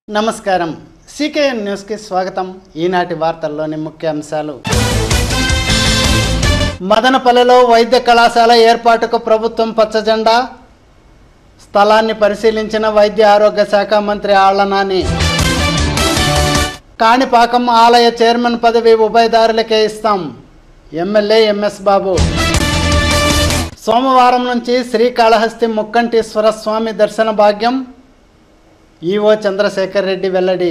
నమస్కారం సికేఎన్ న్యూస్ కి స్వాగతం। ఈనాటి వార్తల్లోని ముఖ్యాంశాలు। మదనపల్లెలో వైద్య కళాశాల ఏర్పాటుకు ప్రభుత్వం పచ్చజెండా, స్థలాన్ని పరిశీలించిన వైద్య ఆరోగ్య శాఖ మంత్రి ఆళ్ల నాని। కాణిపాకం ఆలయ చైర్మన్ పదవి ఉభయదారులకే ఇస్తాం, ఎమ్మెల్యే ఎంఎస్ బాబు। సోమవారం నుంచి శ్రీకాళహస్తి ముక్కంటీశ్వర స్వామి దర్శన భాగ్యం, ఈవో చంద్రశేఖర్ రెడ్డి వెల్లడి।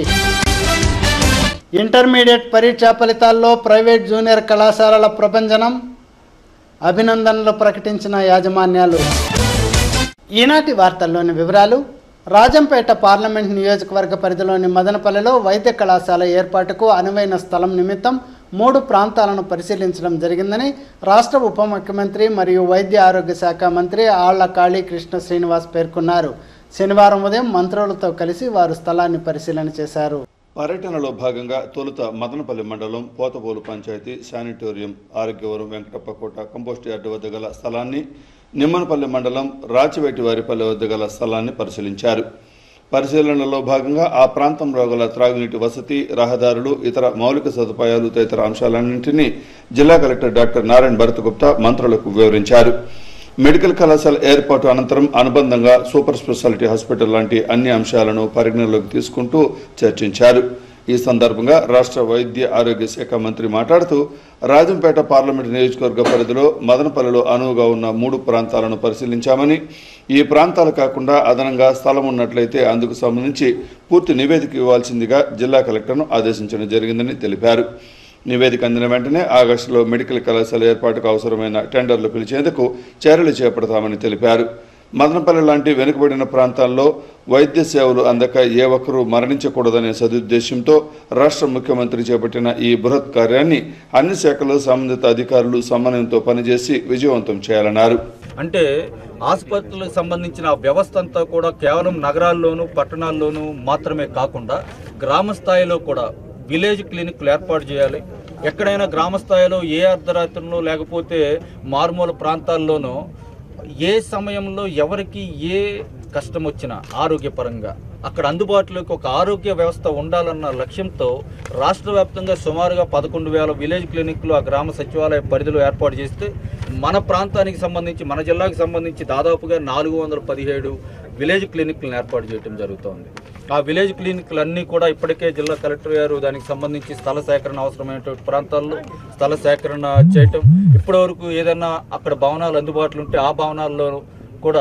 ఇంటర్మీడియట్ పరీక్షా ఫలితాల్లో ప్రైవేట్ జూనియర్ కళాశాలల ప్రభంజనం, అభినందనలు ప్రకటించిన యాజమాన్యాలు। ఈనాటి వార్తల్లోని వివరాలు। రాజంపేట పార్లమెంట్ నియోజకవర్గ పరిధిలోని మదనపల్లెలో వైద్య కళాశాల ఏర్పాటుకు అనువైన స్థలం నిమిత్తం 3 ప్రాంతాలను పరిశీలించడం జరిగిందని రాష్ట్ర ఉప ముఖ్యమంత్రి మరియు వైద్య ఆరోగ్య శాఖ మంత్రి ఆళ్ల కాళీకృష్ణ శ్రీనివాస్ పేర్కొన్నారు। శనివారం ఉదయం మంత్రులతో కలిసి వారు స్థలాన్ని పరిశీలన చేశారు। పర్యటనలో భాగంగా తొలుత మదనపల్లి మండలం Pothapolu panchayat sanatorium, Arogyavaram, Venkatappakota compost yard వద్ద గల స్థలాన్ని, నిమ్మనపల్లి మండలం రాచివేటివారిపల్లి వద్ద గల స్థలాన్ని పరిశీలించారు। పరిశీలనలో భాగంగా ఆ ప్రాంతంలో గల త్రాగునీటి వసతి, రహదారులు, ఇతర మౌలిక సదుపాయాలు తదితర అంశాలన్నింటినీ జిల్లా కలెక్టర్ డాక్టర్ నారాయణ భరత్ గుప్తా మంత్రులకు వివరించారు। మెడికల్ కళాశాల ఏర్పాటు అనంతరం అనుబంధంగా సూపర్ స్పెషాలిటీ హాస్పిటల్ లాంటి అన్ని అంశాలను పరిగణనలోకి తీసుకుంటూ చర్చించారు। ఈ సందర్భంగా రాష్ట్ర వైద్య ఆరోగ్య శాఖ మంత్రి మాట్లాడుతూ, రాజంపేట పార్లమెంటు నియోజకవర్గ పరిధిలో మదనపల్లిలో అనువుగా ఉన్న 3 ప్రాంతాలను పరిశీలించామని, ఈ ప్రాంతాలు కాకుండా అదనంగా స్థలం ఉన్నట్లయితే అందుకు సంబంధించి పూర్తి నివేదిక ఇవ్వాల్సిందిగా జిల్లా కలెక్టర్ను ఆదేశించడం జరిగిందని తెలిపారు। నివేదిక అందిన వెంటనే ఆగస్టులో మెడికల్ కళాశాల ఏర్పాటుకు అవసరమైన టెండర్లు పిలిచేందుకు చర్యలు చేపడతామని తెలిపారు। మదనపల్లి లాంటి వెనుకబడిన ప్రాంతాల్లో వైద్య సేవలు అందక ఏ ఒక్కరూ మరణించకూడదనే సదుద్దేశంతో రాష్ట్ర ముఖ్యమంత్రి చేపట్టిన ఈ బృహత్ కార్యాన్ని అన్ని శాఖలు, సంబంధిత అధికారులు సమన్వయంతో పనిచేసి విజయవంతం చేయాలన్నారు। అంటే ఆసుపత్రులకు సంబంధించిన వ్యవస్థ అంతా కూడా కేవలం నగరాల్లోనూ పట్టణాల్లోనూ మాత్రమే కాకుండా గ్రామ స్థాయిలో కూడా విలేజ్ క్లినిక్లు ఏర్పాటు చేయాలి। ఎక్కడైనా గ్రామ స్థాయిలో ఏ అర్ధరాత్రుల్లో లేకపోతే మారుమూల ప్రాంతాల్లోనూ ఏ సమయంలో ఎవరికి ఏ కష్టం వచ్చినా ఆరోగ్యపరంగా అక్కడ అందుబాటులోకి ఒక ఆరోగ్య వ్యవస్థ ఉండాలన్న లక్ష్యంతో రాష్ట్ర వ్యాప్తంగా సుమారుగా 11,000 విలేజ్ క్లినిక్లు ఆ గ్రామ సచివాలయ పరిధిలో ఏర్పాటు చేస్తే మన ప్రాంతానికి సంబంధించి, మన జిల్లాకు సంబంధించి దాదాపుగా 417 విలేజ్ క్లినిక్లను ఏర్పాటు చేయడం జరుగుతోంది। ఆ విలేజ్ క్లినిక్లు అన్నీ కూడా ఇప్పటికే జిల్లా కలెక్టర్ గారు దానికి సంబంధించి స్థల సేకరణ అవసరమైనటువంటి ప్రాంతాల్లో స్థల సేకరణ చేయటం, ఇప్పటివరకు ఏదైనా అక్కడ భవనాలు అందుబాటులో ఉంటే ఆ భవనాల్లో కూడా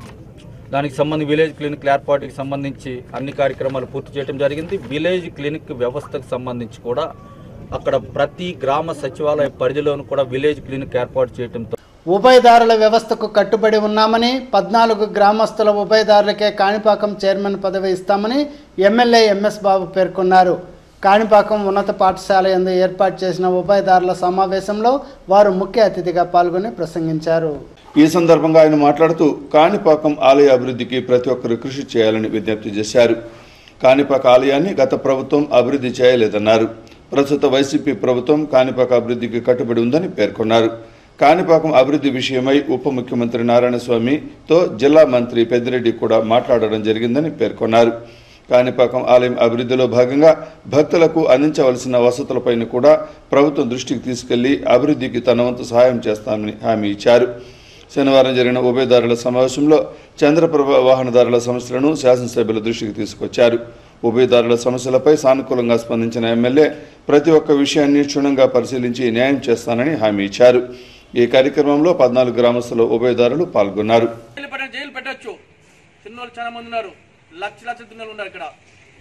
దానికి సంబంధించి విలేజ్ క్లినిక్ల ఏర్పాటుకి సంబంధించి అన్ని కార్యక్రమాలు పూర్తి చేయడం జరిగింది। విలేజ్ క్లినిక్ వ్యవస్థకు సంబంధించి కూడా అక్కడ ప్రతి గ్రామ సచివాలయ పరిధిలోనూ కూడా విలేజ్ క్లినిక్ ఏర్పాటు చేయడంతో ఉభయదారుల వ్యవస్థకు కట్టుబడి ఉన్నామని, 14 గ్రామస్తుల ఉభయదారులకే కాణిపాకం చైర్మన్ పదవి ఇస్తామని ఎమ్మెల్యే ఎంఎస్ బాబు పేర్కొన్నారు। కాణిపాకం ఉన్నత పాఠశాల యందు ఏర్పాటు చేసిన ఉభయదారుల సమావేశంలో వారు ముఖ్య అతిథిగా పాల్గొని ప్రసంగించారు। ఈ సందర్భంగా ఆయన మాట్లాడుతూ, కాణిపాకం ఆలయ అభివృద్ధికి ప్రతి ఒక్కరూ కృషి చేయాలని విజ్ఞప్తి చేశారు। కాణిపాక ఆలయాన్ని గత ప్రభుత్వం అభివృద్ధి చేయలేదన్నారు। ప్రస్తుత వైసీపీ ప్రభుత్వం కాణిపాక అభివృద్ధికి కట్టుబడి ఉందని పేర్కొన్నారు। కాణిపాకం అభివృద్ధి విషయమై ఉప ముఖ్యమంత్రి నారాయణస్వామితో జిల్లా మంత్రి పెద్దిరెడ్డి కూడా మాట్లాడడం జరిగిందని పేర్కొన్నారు। కాణిపాకం ఆలయం అభివృద్ధిలో భాగంగా భక్తులకు అందించవలసిన వసతులపైన కూడా ప్రభుత్వం దృష్టికి తీసుకెళ్లి అభివృద్ధికి తన వంతు సహాయం చేస్తామని హామీ ఇచ్చారు। శనివారం జరిగిన ఉభయదారుల సమావేశంలో చంద్రప్రభ వాహనదారుల సమస్యలను శాసనసభ్యుల దృష్టికి తీసుకొచ్చారు। ఉభయదారుల సమస్యలపై సానుకూలంగా స్పందించిన ఎమ్మెల్యే ప్రతి ఒక్క విషయాన్ని క్షుణ్ణంగా పరిశీలించి న్యాయం చేస్తానని హామీ ఇచ్చారు। ఈ కార్యక్రమంలో 14 గ్రామస్తుల ఉభయదారులు పాల్గొన్నారు। జైలు పెట్టచ్చు, చిన్నోళ్ళు చాలా మంది ఉన్నారు, లక్షల చిన్నోళ్ళు ఉన్నారు ఇక్కడ.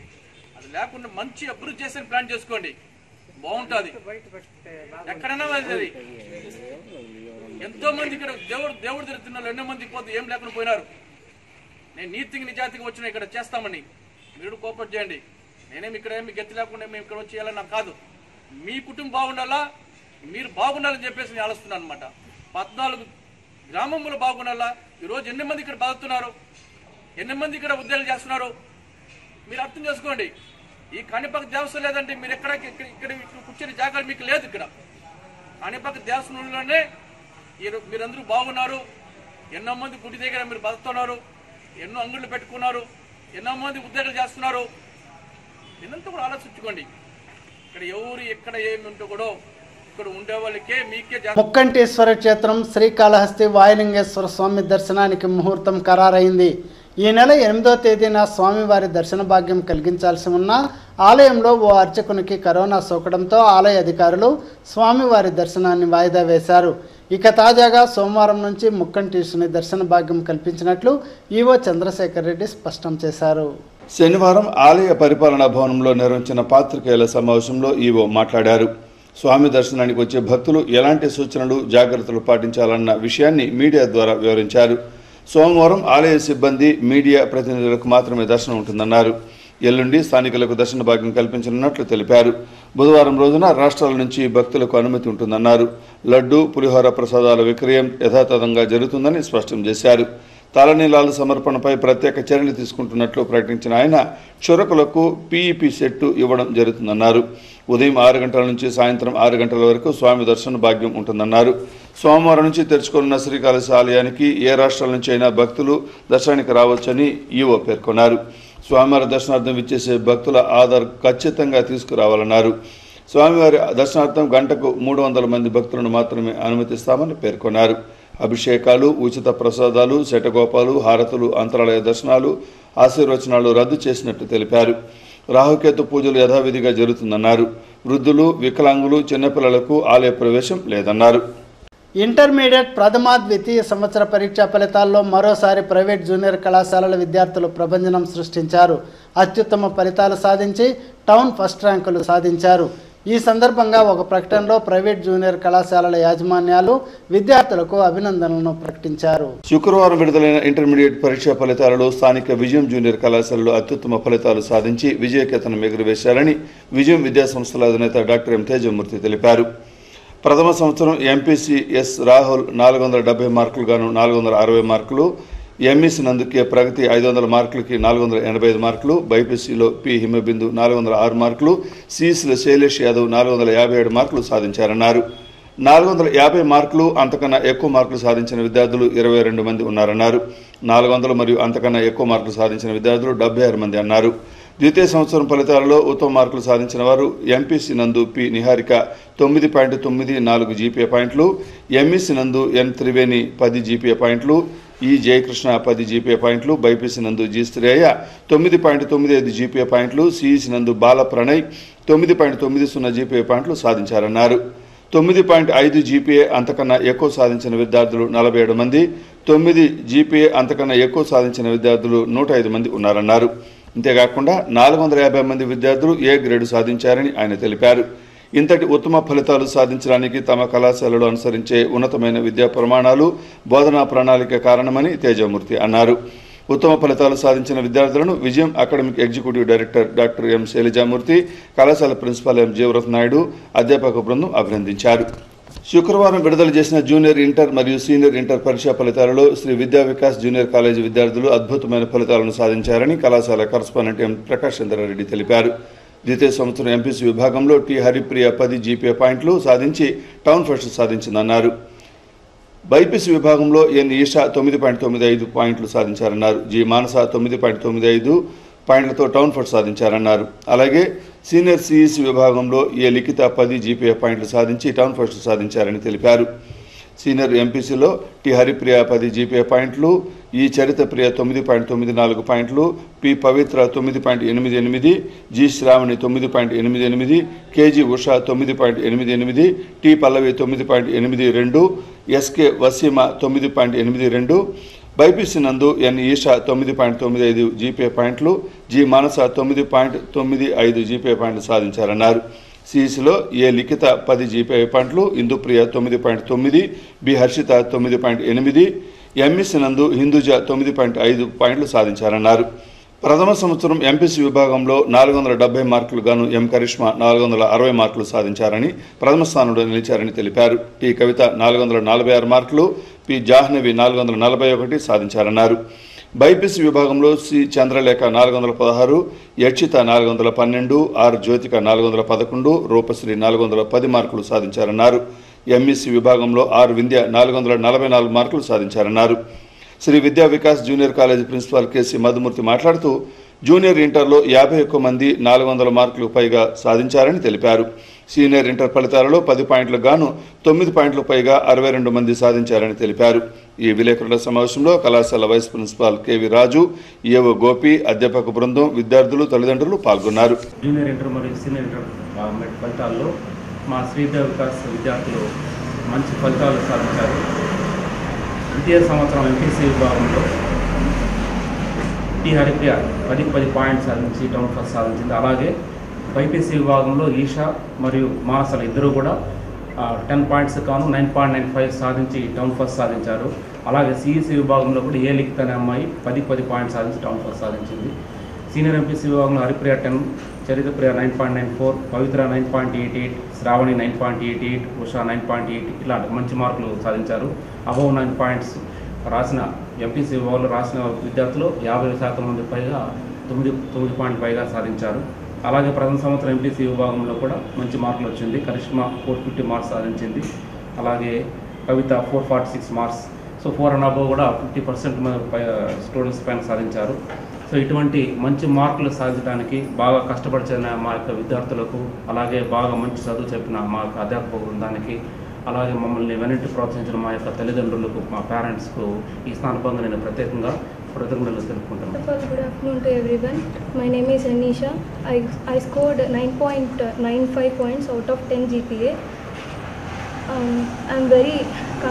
అది లేకుండా మంచి అభివృద్ధి చేసే ప్లాన్ చేసుకోండి, బాగుంటుంది ఎక్కడైనా. అది ఎంతో మంది ఇక్కడ దేవుడు తిరుగుతున్నారు, ఎన్నో మంది పోతే ఏం లేకుండా పోయినారు. నేను నీతికి నిజాతికి వచ్చిన ఇక్కడ చేస్తామని మీరు కోఆపరేట్ చేయండి. నేనేమి ఇక్కడ ఏమి గెత్తి లేకుండా మేము ఇక్కడ వచ్చి చేయాలని నాకు కాదు. మీ కుటుంబం బాగుండాలా, మీరు బాగుండాలని చెప్పేసి నేను ఆలోస్తున్నాను అనమాట. 14 గ్రామంలో బాగుండాలా. ఈరోజు ఎన్ని మంది ఇక్కడ బతుకుతున్నారు, ఎన్ని మంది ఇక్కడ ఉద్యోగాలు చేస్తున్నారు మీరు అర్థం చేసుకోండి. ఈ కాణిపాక దేవస్థానం లేదంటే మీరు ఇక్కడ కూర్చొని జాగాలు మీకు లేదు. ఇక్కడ కాణిపాక దేవస్థానంలోనే మీరందరూ బాగున్నారు. ఎన్నో మంది గుడి దగ్గర మీరు బతుకుతున్నారు, ఎన్నో అంగుళ్ళు పెట్టుకున్నారు, ఎన్నో మంది ఉద్యోగాలు చేస్తున్నారు. నిన్నంతా కూడా ఆలోచించుకోండి. ఇక్కడ ఎవరు ఎక్కడ ఏమి ఉంటో కూడా ఇక్కడ ఉండే వాళ్ళకే మీకే ముక్కంటేశ్వర క్షేత్రం శ్రీకాళహస్తి వాయులింగేశ్వర స్వామి దర్శనానికి ముహూర్తం ఖరారైంది. ఈ నెల 8వ తేదీన స్వామివారి దర్శన భాగ్యం కలిగించాల్సి ఉన్న ఆలయంలో ఓ అర్చకునికి కరోనా సోకడంతో ఆలయ అధికారులు స్వామివారి దర్శనాన్ని వాయిదా వేశారు. ఇక తాజాగా సోమవారం నుంచి ముక్కంటేశ్వరుని దర్శన భాగ్యం కల్పించినట్లు ఈవో చంద్రశేఖర్ రెడ్డి స్పష్టం చేశారు. శనివారం ఆలయ పరిపాలనా భవనంలో నిర్వహించిన పాత్రికేయుల సమావేశంలో ఈవో మాట్లాడారు. స్వామి దర్శనానికి వచ్చే భక్తులు ఎలాంటి సూచనలు జాగ్రత్తలు పాటించాలన్న విషయాన్ని మీడియా ద్వారా వివరించారు. సోమవారం ఆలయ సిబ్బంది మీడియా ప్రతినిధులకు మాత్రమే దర్శనం ఉంటుందన్నారు. ఎల్లుండి స్థానికులకు దర్శన భాగ్యం కల్పించనున్నట్లు తెలిపారు. బుధవారం రోజున రాష్ట్రాల నుంచి భక్తులకు అనుమతి ఉంటుందన్నారు. లడ్డు పులిహోర ప్రసాదాల విక్రయం యథాతథంగా జరుగుతుందని స్పష్టం చేశారు. తలనీలాల సమర్పణపై ప్రత్యేక చర్యలు తీసుకుంటున్నట్లు ప్రకటించిన ఆయన క్షురకులకు పీఈపీ సెట్టు ఇవ్వడం జరుగుతుందన్నారు. ఉదయం 6 గంటల నుంచి సాయంత్రం 6 గంటల వరకు స్వామి దర్శన భాగ్యం ఉంటుందన్నారు. సోమవారం నుంచి తెరుచుకున్న శ్రీకాళహస్తి ఆలయానికి ఏ రాష్ట్రాల నుంచి అయినా భక్తులు దర్శనానికి రావచ్చని ఈవో పేర్కొన్నారు. స్వామివారి దర్శనార్థం విచ్చేసే భక్తుల ఆధార్ ఖచ్చితంగా తీసుకురావాలన్నారు. స్వామివారి దర్శనార్థం గంటకు 300 మంది భక్తులను మాత్రమే అనుమతిస్తామని పేర్కొన్నారు. అభిషేకాలు, ఉచిత ప్రసాదాలు, శటగోపాలు, హారతులు, అంతరాలయ దర్శనాలు, ఆశీర్వచనాలు రద్దు చేసినట్టు తెలిపారు. రాహుకేతు పూజలు యథావిధిగా జరుగుతుందన్నారు. వృద్ధులు, వికలాంగులు, చిన్నపిల్లలకు ఆలయ ప్రవేశం లేదన్నారు. ఇంటర్మీడియట్ ప్రథమ ద్వితీయ సంవత్సర పరీక్షా ఫలితాల్లో మరోసారి ప్రైవేట్ జూనియర్ కళాశాలల విద్యార్థులు ప్రభంజనం సృష్టించారు. అత్యుత్తమ ఫలితాలు సాధించి టౌన్ ఫస్ట్ ర్యాంకులు సాధించారు. ఈ సందర్భంగా ఒక ప్రకటనలో ప్రైవేట్ జూనియర్ కళాశాలల యాజమాన్యాలు విద్యార్థులకు అభినందనలను ప్రకటించారు. శుక్రవారం విడుదలైన ఇంటర్మీడియట్ పరీక్షా ఫలితాలలో స్థానిక విజయం జూనియర్ కళాశాలలో అత్యుత్తమ ఫలితాలు సాధించి విజయకేతనం ఎగురవేశారని విజయం విద్యాసంస్థల అధినేత డాక్టర్ ఎం తేజమూర్తి తెలిపారు. ప్రథమ సంవత్సరం ఎంపీసీఎస్ రాహుల్ 470 మార్కులు గాను 460 మార్కులు, ఎంఈసీ నందుకే ప్రగతి 500 మార్కులకి 485 మార్కులు, బైపీసీలో పి హిమబిందు 406 మార్కులు, సిఈసీలో శైలేష్ యాదవ్ 457 మార్కులు సాధించారన్నారు. 450 మార్కులు అంతకన్నా ఎక్కువ మార్కులు సాధించిన విద్యార్థులు 22 మంది ఉన్నారన్నారు. 400 మరియు అంతకన్నా ఎక్కువ మార్కులు సాధించిన విద్యార్థులు 76 మంది అన్నారు. ద్వితీయ సంవత్సరం ఫలితాలలో ఉత్తమ మార్కులు సాధించిన వారు ఎంపీసీ నందు పి నిహారిక 9.94 జీపీఏ పాయింట్లు, ఎంఈసీ నందు ఎన్ త్రివేణి 10 జీపీఏ పాయింట్లు, ఈ జయకృష్ణ 10 జీపీఏ పాయింట్లు, బైపీసీ నందు జి శ్రేయ 9.95 జీపీఏ పాయింట్లు, సిఈసీ నందు బాల ప్రణయ్ 9.90 జీపీఏ పాయింట్లు సాధించారన్నారు. 9.5 జీపీఏ అంతకన్నా ఎక్కువ సాధించిన విద్యార్థులు 47 మంది, 9 జీపీఏ అంతకన్నా ఎక్కువ సాధించిన విద్యార్థులు 105 మంది ఉన్నారన్నారు. ఇంతేకాకుండా 450 మంది విద్యార్థులు ఏ గ్రేడు సాధించారని ఆయన తెలిపారు. ఇంతటి ఉత్తమ ఫలితాలు సాధించడానికి తమ కళాశాలలో అనుసరించే ఉన్నతమైన విద్యా ప్రమాణాలు, బోధనా ప్రణాళిక కారణమని తేజమూర్తి అన్నారు. ఉత్తమ ఫలితాలు సాధించిన విద్యార్థులను Vijayam academic executive director doctor M Shailajamurthy, కళాశాల ప్రిన్సిపాల్ ఎం జీవరత్ నాయుడు, అధ్యాపక బృందం అభినందించారు. శుక్రవారం విడుదల చేసిన జూనియర్ ఇంటర్ మరియు సీనియర్ ఇంటర్ పరీక్షా ఫలితాలలో శ్రీ విద్యా వికాస్ జూనియర్ కాలేజీ విద్యార్థులు అద్భుతమైన ఫలితాలను సాధించారని కళాశాల కరస్పాండెంట్ ఎం ప్రకాష్ చంద్రారెడ్డి తెలిపారు. ద్వితీయ సంవత్సరం ఎంపీసీ విభాగంలో టి హరిప్రియ 10 జీపీఏ పాయింట్లు సాధించి టౌన్ ఫస్ట్ సాధించిందన్నారు. బైపీసీ విభాగంలో ఎన్ ఈషా 9.95 పాయింట్లు సాధించారన్నారు. జి మానస 9.95 పాయింట్లతో టౌన్ ఫస్ట్ సాధించారన్నారు. అలాగే సీనియర్ సిఈసీ విభాగంలో ఏ లిఖిత 10 జీపీఏ పాయింట్లు సాధించి టౌన్ ఫస్ట్ సాధించారని తెలిపారు. సీనియర్ ఎంపీసీలో టి హరిప్రియ 10 జీపీఏ పాయింట్లు, ఈ చరిత ప్రియ 9.94 పాయింట్లు, P Pavithra 9.88, G Sravani 9.88, KG Usha 9.88, T Pallavi 9.82, SK Waseema 9.82, BiPC నందు ఎన్ ఈషా 9.95 జీపీఏ పాయింట్లు, జి మానస 9.95 జీపీఏ పాయింట్లు సాధించారన్నారు. సిఈసీలో ఏ లిఖిత 10 జీపీఏ పాయింట్లు, ఇందుప్రియ 9.9, బి హర్షిత 9.8, ఎంఈసీ నందు హిందూజ 9.5 పాయింట్లు సాధించారన్నారు. ప్రథమ సంవత్సరం ఎంపీసీ విభాగంలో 470 మార్కులు గాను ఎం కరిష్మా 460 మార్కులు సాధించారని, ప్రథమ స్థానంలో నిలిచారని తెలిపారు. టి కవిత 446 మార్కులు, పి జాహ్నవి 441 సాధించారన్నారు. బైపీసీ విభాగంలో సి చంద్రలేఖ 416, యక్షిత 412, ఆర్ జ్యోతిక 411, రూపశ్రీ 410 మార్కులు సాధించారన్నారు. ఎంఈసీ విభాగంలో ఆర్ వింధ్య 444 మార్కులు సాధించారన్నారు. Sri Vidya Vikas junior college principal KC Madhumurthy మాట్లాడుతూ జూనియర్ ఇంటర్లో 51 మంది 400 మార్కులకు పైగా సాధించారని తెలిపారు. సీనియర్ ఇంటర్ ఫలితాలలో 10 పాయింట్లకు గాను 9 పాయింట్లకు పైగా 62 మంది సాధించారని తెలిపారు. ఈ విలేకరుల సమావేశంలో కళాశాల వైస్ ప్రిన్సిపాల్ కెవి రాజు, ఏవో గోపి, అధ్యాపక బృందం, విద్యార్థులు, తల్లిదండ్రులు పాల్గొన్నారు. జూనియర్ ఇంటర్ మరియు సీనియర్ ఇంటర్ ఫలితాల్లో మా శ్రీదేవ్ వికాస్ విద్యార్థులు మంచి ఫలితాలు సాధించారు. ద్వితీయ సంవత్సరం ఎంపీసీ విభాగంలో టి హరిప్రియ 10 పాయింట్స్ సాధించి టౌన్ ఫస్ట్ సాధించింది. అలాగే బైపీసీ విభాగంలో ఈషా మరియు మానసలు ఇద్దరు కూడా 10 పాయింట్స్ కాను 9.95 సాధించి టౌన్ ఫస్ట్ సాధించారు. అలాగే సిఈసీ విభాగంలో కూడా ఏ లిఖిత్ అనే అమ్మాయి 10 పాయింట్స్ సాధించి టౌన్ ఫస్ట్ సాధించింది. సీనియర్ ఎంపీసీ విభాగంలో హరిప్రియ 10, చరితప్రియ 9.94, పవిత్ర 9.88, శ్రావణి 9.88, ఉషా 9.8 ఇలాంటి మంచి మార్కులు సాధించారు. అబౌవ్ 9 పాయింట్స్ రాసిన ఎంపీసీ విభాగంలో రాసిన విద్యార్థులు 50% మంది పైగా 9 పాయింట్లు పైగా సాధించారు. అలాగే ప్రథమ సంవత్సరం ఎంపీసీ విభాగంలో కూడా మంచి మార్కులు వచ్చింది. కరిష్మా 450 మార్క్స్ సాధించింది. అలాగే Kavitha 446 marks. So 4 and above కూడా 50% స్టూడెంట్స్ పైన సాధించారు. సో ఇటువంటి మంచి మార్కులు సాధించడానికి బాగా కష్టపడిన మా యొక్క విద్యార్థులకు, అలాగే బాగా మంచి చదువు చెప్పిన మా యొక్క అధ్యాపక బృందానికి, అలాగే మమ్మల్ని వెనక్కి ప్రోత్సహించిన మా యొక్క తల్లిదండ్రులకు, మా పేరెంట్స్కు ఈ స్థానంగా నేను ప్రత్యేకంగా కృతజ్ఞతలు తెలుపుకుంటున్నాను. Good afternoon to everyone. My name is Anisha. I scored 9.95 points out of 10 GPA. I'm very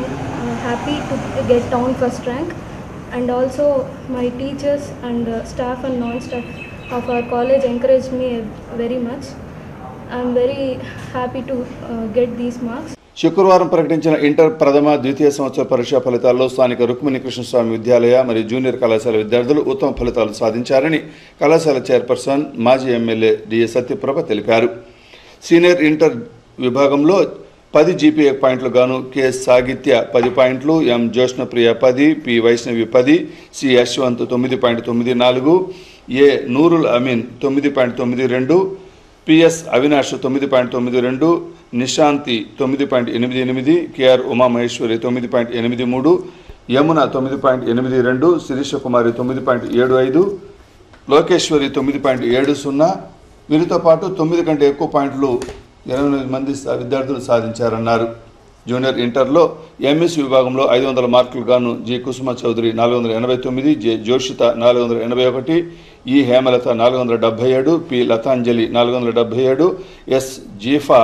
happy to get town first rank, and also my teachers and staff and non-staff of our college encouraged me very much. I'm very happy to get these marks. శుక్రవారం ప్రకటించిన inter ప్రథమ, ద్వితీయ సంవత్సర పరీక్షా ఫలితాల్లో స్థానిక రుక్మిణి కృష్ణస్వామి విద్యాలయ మరియు junior కళాశాల విద్యార్థులు ఉత్తమ ఫలితాలు సాధించారని కళాశాల చైర్పర్సన్, మాజీ ఎమ్మెల్యే డిఎస్ సత్యప్రభ తెలిపారు. సీనియర్ ఇంటర్ విభాగంలో 10 జీపీఏ పాయింట్లు గాను కె సాగిత్య 10 పాయింట్లు, M Jyoshnapriya 10, P Vaishnavi 10, C Yashwanth 9.94, A Noorul Ameen 9.92, PS Avinash 9.92, Nishanthi 9.88, KR Umamaheswari 9.83, Yamuna 9.82, Sirisha Kumari 9.75, Lokeswari 9.70. వీరితో పాటు 9 కంటే ఎక్కువ పాయింట్లు 28 మంది విద్యార్థులు సాధించారన్నారు. జూనియర్ ఇంటర్లో ఎంఎస్ విభాగంలో 500 మార్కులు గాను G Kusuma Chowdary 489, J Joshitha 481, E Hemalatha 477, P Lathanjali 477, S Zifa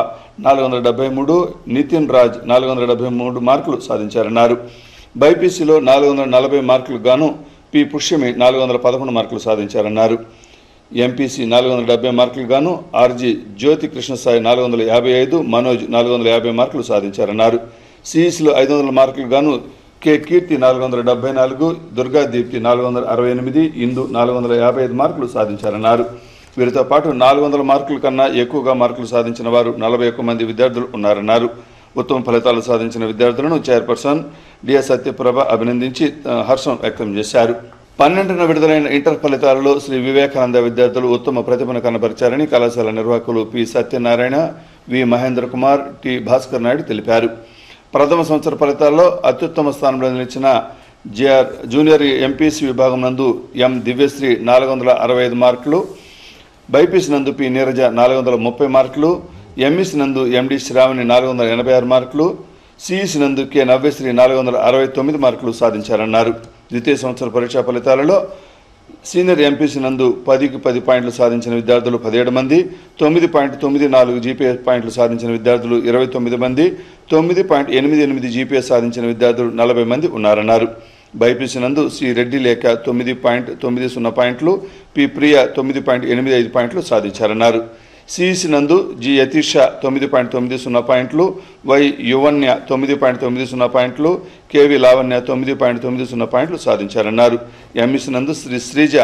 473, Nithin Raj 473 మార్కులు సాధించారన్నారు. బైపీసీలో 440 మార్కులు గాను పి పుష్యమి 411 మార్కులు సాధించారన్నారు. ఎంపీసీ 470 మార్కులు గాను ఆర్జీ జ్యోతి కృష్ణసాయి 455, మనోజ్ 450 మార్కులు సాధించారన్నారు. సిఈసీలో 500 మార్కులు గాను కె కీర్తి 474, దుర్గాదీప్తి 468, ఇందు 455 మార్కులు సాధించారన్నారు. వీరితో పాటు 400 మార్కుల కన్నా ఎక్కువగా మార్కులు సాధించిన వారు 41 మంది విద్యార్థులు ఉన్నారన్నారు. ఉత్తమ ఫలితాలు సాధించిన విద్యార్థులను చైర్పర్సన్ డిఎస్ సత్యప్రభ అభినందించి హర్షం వ్యక్తం చేశారు. 12న విడుదలైన ఇంటర్ ఫలితాలలో శ్రీ వివేకానంద విద్యార్థులు ఉత్తమ ప్రతిభను కనబరిచారని కళాశాల నిర్వాహకులు P Satyanarayana, V Mahendra Kumar, T Bhaskar Naidu తెలిపారు. ప్రథమ సంవత్సర ఫలితాల్లో అత్యుత్తమ స్థానంలో నిలిచిన జూనియర్ ఎంపీసీ విభాగం నందు ఎం దివ్యశ్రీ 465 మార్కులు, బైపీసీ నందు పి నీరజ 430 మార్కులు, ఎంఈసీ నందు ఎండి శ్రావణి 486 మార్కులు, సిఈసీ నందు కె నవ్యశ్రీ 469 మార్కులు సాధించారన్నారు. ద్వితీయ సంవత్సర పరీక్షా ఫలితాలలో సీనియర్ ఎంపీసీ నందు 10కి 10 పాయింట్లు సాధించిన విద్యార్థులు 17 మంది, 9.94 జీపీఏ పాయింట్లు సాధించిన విద్యార్థులు 29 మంది, 9.88 జీపీఏ సాధించిన విద్యార్థులు 40 మంది ఉన్నారన్నారు. బైపీసీ నందు సి రెడ్డి లేఖ 9.90 పాయింట్లు, పి ప్రియ 9.85 పాయింట్లు సాధించారన్నారు. సిఈసీ నందు జి యతీష 9.90 పాయింట్లు, వై యువన్య 9.90 పాయింట్లు, కేవి లావణ్య 9.90 పాయింట్లు సాధించారన్నారు. ఎంఈసీ నందు శ్రీ శ్రీజ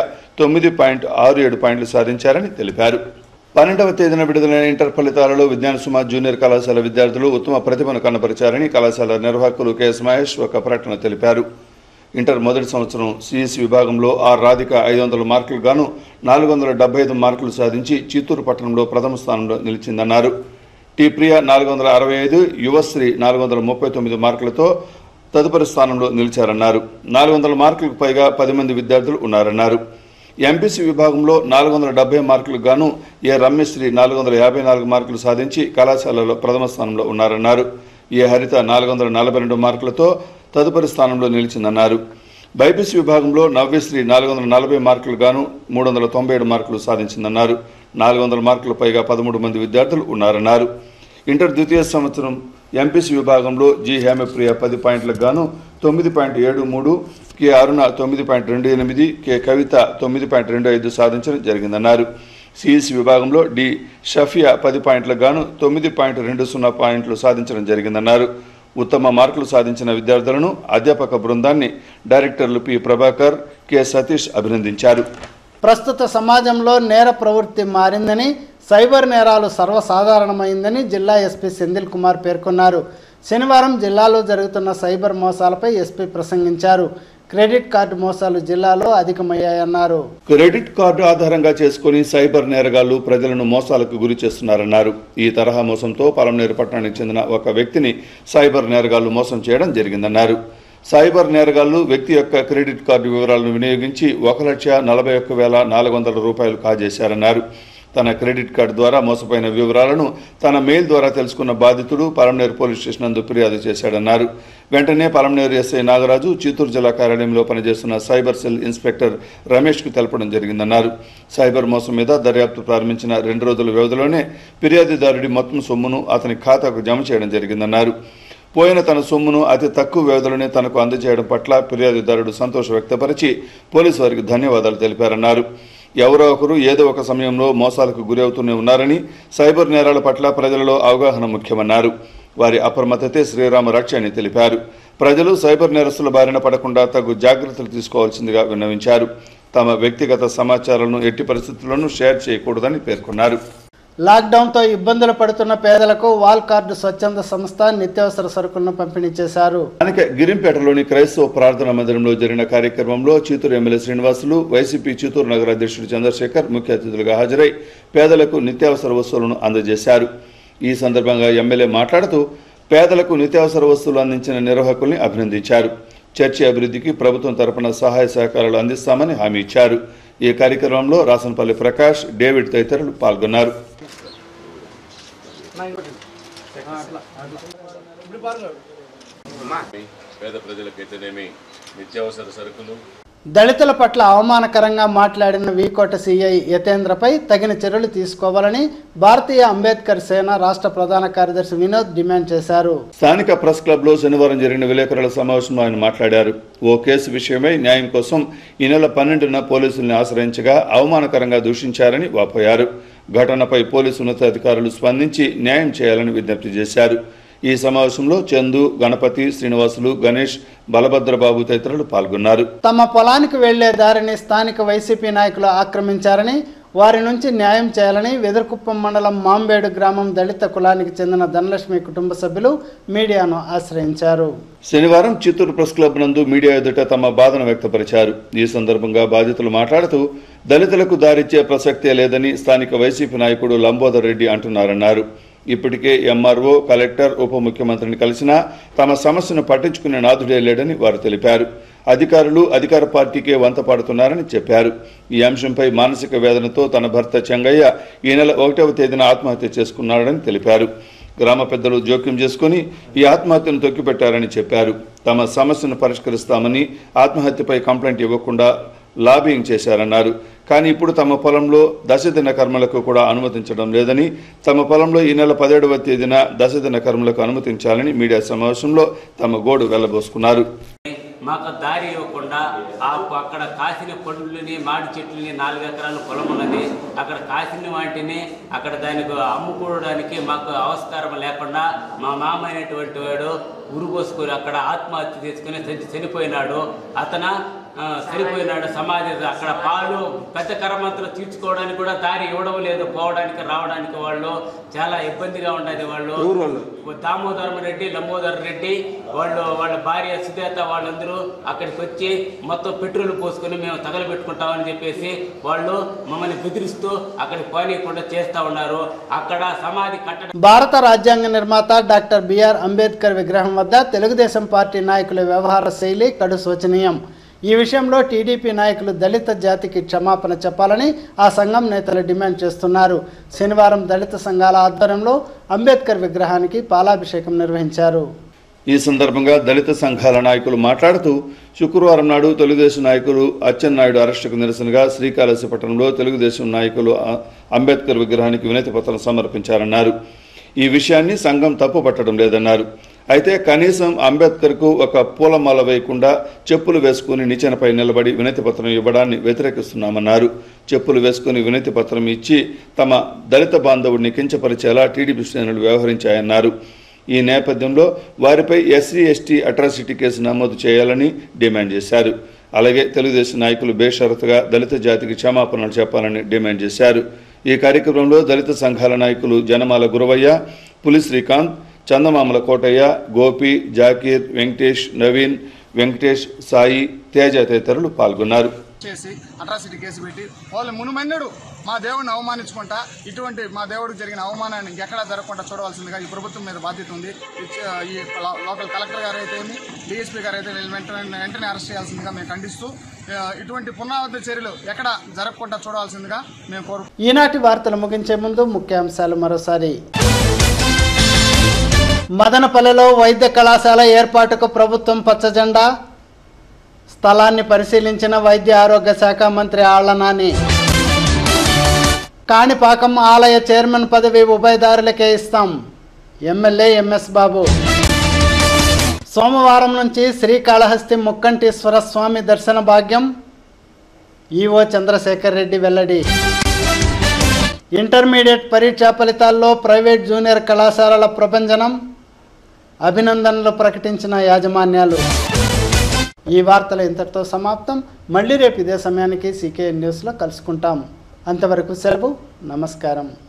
9.67 పాయింట్లు సాధించారని తెలిపారు. 12వ తేదీన విడుదలైన ఇంటర్ ఫలితాలలో విజ్ఞాన సుమ జూనియర్ కళాశాల విద్యార్థులు ఉత్తమ ప్రతిభను కనబరిచారని కళాశాల నిర్వాహకులు కెఎస్ మహేష్ ఒక ప్రకటన తెలిపారు. ఇంటర్ మొదటి సంవత్సరం సిఎస్సి విభాగంలో ఆర్ రాధిక 500 మార్కులు గాను 475 మార్కులు సాధించి చిత్తూరు పట్టణంలో ప్రథమ స్థానంలో నిలిచిందన్నారు. టి ప్రియ 465, యువశ్రీ 439 మార్కులతో తదుపరి స్థానంలో నిలిచారన్నారు. 400 మార్కులకు పైగా 10 మంది విద్యార్థులు ఉన్నారన్నారు. ఎంపీసీ విభాగంలో 470 మార్కులకు గాను ఏ రమ్యశ్రీ 454 మార్కులు సాధించి కళాశాలలో ప్రథమ స్థానంలో ఉన్నారన్నారు. ఏ హరిత 442 మార్కులతో తదుపరి స్థానంలో నిలిచిందన్నారు. బైపీసీ విభాగంలో నవ్యశ్రీ 440 మార్కులు గాను 397 మార్కులు సాధించిందన్నారు. 400 మార్కులు పైగా 13 మంది విద్యార్థులు ఉన్నారన్నారు. ఇంటర్ ద్వితీయ సంవత్సరం ఎంపీసీ విభాగంలో జి హేమప్రియ 10 పాయింట్లకు గాను 9.73, కె అరుణ 9.28, కె కవిత 9.25 సాధించడం జరిగిందన్నారు. సిఈసి విభాగంలో డి షఫియా 10 పాయింట్లకు గాను 9.20 పాయింట్లు సాధించడం జరిగిందన్నారు. ఉత్తమ మార్కులు సాధించిన విద్యార్థులను అధ్యాపక బృందాన్ని డైరెక్టర్లు పి ప్రభాకర్, కె సతీష్ అభినందించారు. ప్రస్తుత సమాజంలో నేర ప్రవృత్తి మారిందని, సైబర్ నేరాలు సర్వసాధారణమైందని జిల్లా ఎస్పీ సెంధిల్ కుమార్ పేర్కొన్నారు. శనివారం జిల్లాలో జరుగుతున్న సైబర్ మోసాలపై ఎస్పీ ప్రసంగించారు. క్రెడిట్ కార్డు మోసాలు జిల్లాలో అధికమయ్యాయన్నారు. క్రెడిట్ కార్డు ఆధారంగా చేసుకుని సైబర్ నేరగాళ్లు ప్రజలను మోసాలకు గురి చేస్తున్నారన్నారు. ఈ తరహా మోసంతో పలమనేరు పట్టణానికి చెందిన ఒక వ్యక్తిని సైబర్ నేరగాళ్లు మోసం చేయడం జరిగిందన్నారు. సైబర్ నేరగాళ్లు వ్యక్తి యొక్క క్రెడిట్ కార్డు వివరాలను వినియోగించి 1,41,400 రూపాయలు కాజేశారన్నారు. తన క్రెడిట్ కార్డు ద్వారా మోసపోయిన వివరాలను తన మెయిల్ ద్వారా తెలుసుకున్న బాధితుడు పలమనేరు పోలీస్ స్టేషన్ నందు ఫిర్యాదు చేశాడన్నారు. వెంటనే పలమనేరు ఎస్ఐ నాగరాజు చిత్తూరు జిల్లా కార్యాలయంలో పనిచేస్తున్న సైబర్ సెల్ ఇన్స్పెక్టర్ రమేష్కు తెలపడం జరిగిందన్నారు. సైబర్ మోసం మీద దర్యాప్తు ప్రారంభించిన 2 రోజుల వ్యవధిలోనే ఫిర్యాదుదారుడి మొత్తం సొమ్మును అతని ఖాతాకు జమ చేయడం జరిగిందన్నారు. పోయిన తన సొమ్మును అతి తక్కువ వ్యవధిలోనే తనకు అందజేయడం పట్ల ఫిర్యాదుదారుడు సంతోషం వ్యక్తపరిచి పోలీసు వారికి ధన్యవాదాలు తెలిపారన్నారు. ఎవరో ఒకరు ఏదో ఒక సమయంలో మోసాలకు గురవుతూనే ఉన్నారని, సైబర్ నేరాల పట్ల ప్రజలలో అవగాహన ముఖ్యమన్నారు. వారి అప్రమత్తతే శ్రీరామ రక్ష అని తెలిపారు. ప్రజలు సైబర్ నేరస్తుల బారిన పడకుండా తగు జాగ్రత్తలు తీసుకోవాల్సిందిగా విన్నవించారు. తమ వ్యక్తిగత సమాచారాలను ఎట్టి పరిస్థితుల్లోనూ షేర్ చేయకూడదని పేర్కొన్నారు. లాక్డౌన్తో ఇబ్బందులు పడుతున్న పేదలకు వాల్ కార్డు స్వచ్ఛంద సంస్థ నిత్యావసర సరుకులను పంపిణీ చేశారు. కనుక గిరింపేటలోని క్రైస్తవ ప్రార్థనా మందిరంలో జరిగిన కార్యక్రమంలో చిత్తూరు ఎమ్మెల్యే శ్రీనివాసులు, వైసీపీ చిత్తూరు నగర అధ్యక్షుడు చంద్రశేఖర్ ముఖ్య అతిథులుగా హాజరై పేదలకు నిత్యావసర వస్తువులను అందజేశారు. ఈ సందర్భంగా ఎమ్మెల్యే మాట్లాడుతూ పేదలకు నిత్యావసర వస్తువులు అందించిన నిర్వాహకుల్ని అభినందించారు. చర్చి అభివృద్ధికి ప్రభుత్వం తరపున సహాయ సహకారాలు అందిస్తామని హామీ ఇచ్చారు. ఈ కార్యక్రమంలో రాసనపల్లి ప్రకాష్, డేవిడ్ తదితరులు పాల్గొన్నారు. పేద ప్రజలకైతేనేమి నిత్యావసర సరుకులు. దళితుల పట్ల అవమానకరంగా మాట్లాడిన వీకోట సిఐ యతేంద్రపై తగిన చర్యలు తీసుకోవాలని భారతీయ అంబేద్కర్ సేన రాష్ట్ర ప్రధాన కార్యదర్శి వినోద్ డిమాండ్ చేశారు. స్థానిక ప్రెస్ క్లబ్లో శనివారం జరిగిన విలేకరుల సమావేశంలో ఆయన మాట్లాడారు. ఓ కేసు విషయమై న్యాయం కోసం ఈ నెల 12న పోలీసుల్ని ఆశ్రయించగా అవమానకరంగా దూషించారని వాపోయారు. ఘటనపై పోలీసు ఉన్నతాధికారులు స్పందించి న్యాయం చేయాలని విజ్ఞప్తి చేశారు. ఈ సమావేశంలో చందు, గణపతి, శ్రీనివాసులు, గణేష్, బలభద్రబాబు తదితరులు పాల్గొన్నారు. తమ పొలానికి వెళ్లే దారిని స్థానిక వైసీపీ నాయకులు ఆక్రమించారని, వారి నుంచి న్యాయం చేయాలని వెదురుకుప్పం మండలం మాంబేడు గ్రామం దళిత కులానికి చెందిన ధనలక్ష్మి కుటుంబ సభ్యులు మీడియాను ఆశ్రయించారు. శనివారం చిత్తూరు ప్రెస్ క్లబ్ నందు మీడియా ఎదుట తమ బాధను వ్యక్తపరిచారు. ఈ సందర్భంగా బాధితులు మాట్లాడుతూ దళితులకు దారిచ్చే ప్రసక్తే లేదని స్థానిక వైసీపీ నాయకుడు లంబోదర్ రెడ్డి అంటున్నారన్నారు. ఇప్పటికే ఎంఆర్ఓ, కలెక్టర్, ఉప ముఖ్యమంత్రిని కలిసినా తమ సమస్యను పట్టించుకునే నాథుడే లేడని వారు తెలిపారు. అధికారులు అధికార పార్టీకే వంత పాడుతున్నారని చెప్పారు. ఈ అంశంపై మానసిక వేదనతో తన భర్త చెంగయ్య ఈ నెల 1వ తేదీన ఆత్మహత్య చేసుకున్నాడని తెలిపారు. గ్రామ పెద్దలు జోక్యం చేసుకుని ఈ ఆత్మహత్యను తొక్కిపెట్టారని చెప్పారు. తమ సమస్యను పరిష్కరిస్తామని ఆత్మహత్యపై కంప్లైంట్ ఇవ్వకుండా లాబింగ్ చేశారన్నారు. కానీ ఇప్పుడు తమ పొలంలో దశదిన కర్మలకు కూడా అనుమతించడం లేదని, తమ పొలంలో ఈ నెల 17వ తేదీన దశదిన కర్మలకు అనుమతించాలని మీడియా సమావేశంలో తమ గోడు వెళ్లబోసుకున్నారు. మాకు దారి ఇవ్వకుండా అక్కడ కాసిన పండ్లని, మాడి చెట్లని 4 ఎకరాల పొలం ఉన్నది. అక్కడ కాసిన వాటిని అక్కడ దానికి అమ్ముకోవడానికి మాకు అవస్కారం లేకుండా మా మామ అయినటువంటి వాడు ఉరుపోసుకొని అక్కడ ఆత్మహత్య చేసుకుని చనిపోయినాడు. చనిపోయినాడు. సమాధి అక్కడ పాలు పెద్ద కర్మంతలు తీర్చుకోవడానికి కూడా దారి ఇవ్వడం లేదు. పోవడానికి రావడానికి వాళ్ళు చాలా ఇబ్బందిగా ఉండేది. వాళ్ళు దామోదరం రెడ్డి, లంబోదర్ రెడ్డి వాళ్ళ భార్య సుజాత వాళ్ళందరూ అక్కడికి వచ్చి మొత్తం పెట్రోల్ పోసుకొని మేము తగలబెట్టుకుంటామని చెప్పేసి వాళ్ళు మమ్మల్ని బెదిరిస్తూ అక్కడికి పోనీయకుండా చేస్తూ ఉన్నారు. అక్కడ సమాధి కట్టడం. భారత రాజ్యాంగ నిర్మాత డాక్టర్ బిఆర్ అంబేద్కర్ విగ్రహం వద్ద తెలుగుదేశం పార్టీ నాయకుల వ్యవహార శైలి కడు శోచనీయం. ఈ విషయంలో టీడీపీ నాయకులు దళిత జాతికి క్షమాపణ చెప్పాలని ఆ సంఘం నేతలు డిమాండ్ చేస్తున్నారు. శనివారం దళిత సంఘాల ఆధ్వర్యంలో అంబేద్కర్ విగ్రహానికి పాలాభిషేకం నిర్వహించారు. ఈ సందర్భంగా దళిత సంఘాల నాయకులు మాట్లాడుతూ శుక్రవారం నాడు తెలుగుదేశం నాయకులు అచ్చెన్నాయుడు అరెస్టుకు నిరసనగా శ్రీకాళహస్తిపట్నంలో తెలుగుదేశం నాయకులు అంబేద్కర్ విగ్రహానికి వినతి పత్రం సమర్పించారన్నారు. ఈ విషయాన్ని సంఘం తప్పుపట్టడం లేదన్నారు. అయితే కనీసం అంబేద్కర్కు ఒక పూలమాల వేయకుండా చెప్పులు వేసుకుని నిచ్చెనపై నిలబడి వినతి పత్రం ఇవ్వడాన్ని వ్యతిరేకిస్తున్నామన్నారు. చెప్పులు వేసుకుని వినతి పత్రం ఇచ్చి తమ దళిత బాంధవుడిని కించపరిచేలా టీడీపీ శ్రేణులు వ్యవహరించాయన్నారు. ఈ నేపథ్యంలో వారిపై ఎస్సీ ఎస్టీ అట్రాసిటీ కేసు నమోదు చేయాలని డిమాండ్ చేశారు. అలాగే తెలుగుదేశం నాయకులు బేషరతుగా దళిత జాతికి క్షమాపణలు చెప్పాలని డిమాండ్ చేశారు. ఈ కార్యక్రమంలో దళిత సంఘాల నాయకులు జనమాల గురవయ్య, పులి శ్రీకాంత్, చందమామల కోటయ్య, గోపి, జాకీర్, వెంకటేష్, నవీన్, వెంకటేష్, సాయి, తేజ తదితరులు పాల్గొన్నారు. చేసి అట్రాసిటీ కేసు పెట్టి వాళ్ళు మునుమన్నడు మా దేవుడిని అవమానించుకుంటా ఇటువంటి మా దేవుడికి జరిగిన అవమానాన్ని ఇంకెక్కడా జరగకుండా చూడవలసిందిగా ఈ ప్రభుత్వం మీద బాధ్యత ఉంది. ఈ లోకల్ కలెక్టర్ గారు అయితే డిఎస్పీ గారు అయితే వెంటనే అరెస్ట్ చేయాల్సిందిగా మేము ఖండిస్తూ ఇటువంటి పునరావృత్తి చర్యలు ఎక్కడ జరగకుండా చూడవలసిందిగా మేము కోరుకుంటున్నాం. ఈనాటి వార్తలు ముగించే ముందు ముఖ్యాంశాలు మరోసారి. మదనపల్లెలో వైద్య కళాశాల ఏర్పాటుకు ప్రభుత్వం పచ్చజెండా. స్థలాన్ని పరిశీలించిన వైద్య ఆరోగ్య శాఖ మంత్రి ఆళ్ల నాని. కాణిపాకం ఆలయ చైర్మన్ పదవి ఉభయదారులకే ఇస్తాం. MLA MS Babu. సోమవారం నుంచి శ్రీకాళహస్తి ముక్కంటీశ్వర స్వామి దర్శన భాగ్యం. ఈవో చంద్రశేఖర్ రెడ్డి వెల్లడి. ఇంటర్మీడియట్ పరీక్షా ఫలితాల్లో ప్రైవేట్ జూనియర్ కళాశాలల ప్రభంజనం. అభినందనలు ప్రకటించిన యాజమాన్యాలు. ఈ వార్తలు ఇంతటితో సమాప్తం. మళ్ళీ రేపు ఇదే సమయానికి CKN న్యూస్లో కలుసుకుంటాం. అంతవరకు సెలవు. నమస్కారం.